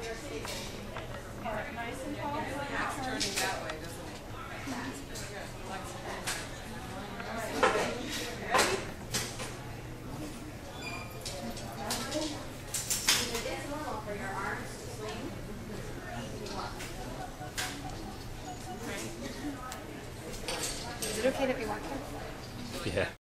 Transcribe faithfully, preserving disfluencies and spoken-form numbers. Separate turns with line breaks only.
Nice and tall.
Turning that way, doesn't it?
It's normal for your arms to swing.
Is it okay that we walk here?
Yeah.